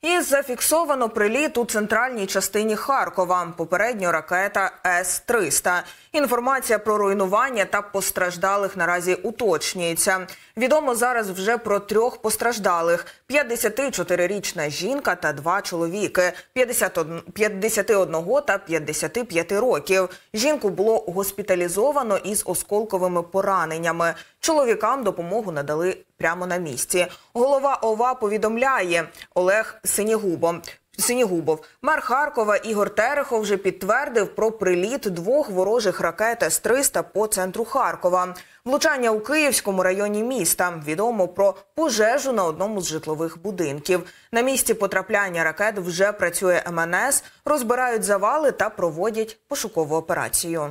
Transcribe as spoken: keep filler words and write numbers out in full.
І зафіксовано приліт у центральній частині Харкова. Попередньо ракета С триста. Інформація про руйнування та постраждалих наразі уточнюється. Відомо зараз вже про трьох постраждалих – п'ятдесятичотирирічна жінка та два чоловіки – п'ятдесят один та п'ятдесят п'ять років. Жінку було госпіталізовано із осколковими пораненнями. Чоловікам допомогу надали прямо на місці. Голова ОВА повідомляє Олег Синігубов. Синігубов. Мер Харкова Ігор Терехов вже підтвердив про приліт двох ворожих ракет С триста по центру Харкова. Влучання у Київському районі міста. Відомо про пожежу на одному з житлових будинків. На місці потрапляння ракет вже працює Ем Ен Ес, розбирають завали та проводять пошукову операцію.